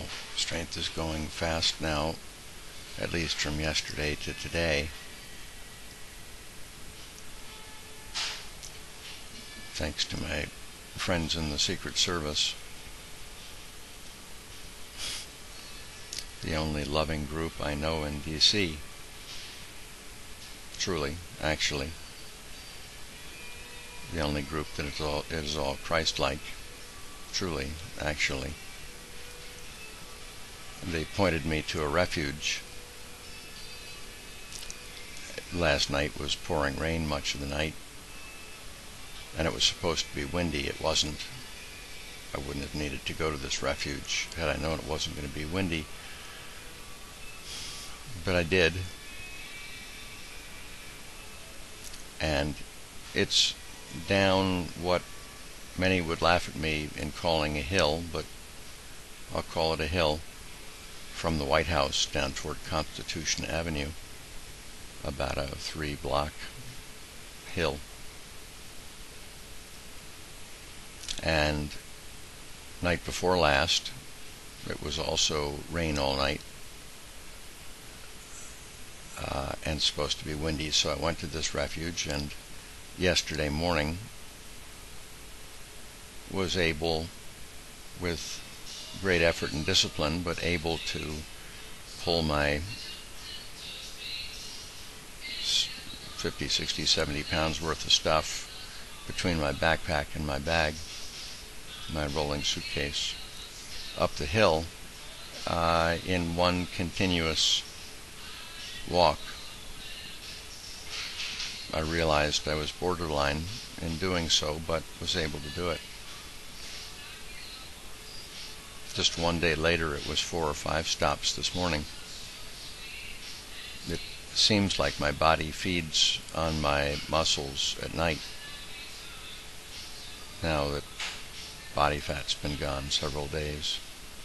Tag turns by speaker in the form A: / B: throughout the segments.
A: Wow, strength is going fast now, at least from yesterday to today. Thanks to my friends in the Secret Service. The only loving group I know in D.C. Truly, actually. The only group that is all Christ-like. Truly, actually. They pointed me to a refuge. Last night was pouring rain much of the night, and it was supposed to be windy. It wasn't. I wouldn't have needed to go to this refuge had I known it wasn't going to be windy. But I did. And it's down what many would laugh at me in calling a hill, but I'll call it a hill, from the White House down toward Constitution Avenue, about a 3-block hill. And night before last, it was also rain all night, and supposed to be windy, so I went to this refuge, and yesterday morning was able, with great effort and discipline, but able to pull my 50, 60, 70 pounds worth of stuff between my backpack and my bag, my rolling suitcase, up the hill in one continuous walk. I realized I was borderline in doing so, but was able to do it. Just one day later, it was 4 or 5 stops this morning. It seems like my body feeds on my muscles at night, now that body fat's been gone several days.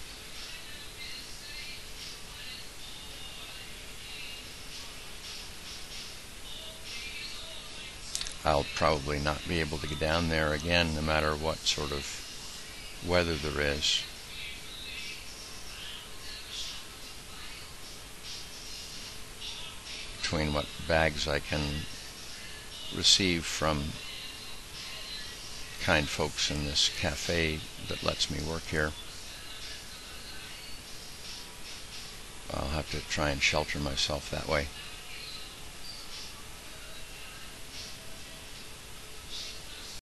A: I'll probably not be able to get down there again, no matter what sort of weather there is. Between what bags I can receive from kind folks in this cafe that lets me work here, I'll have to try and shelter myself that way.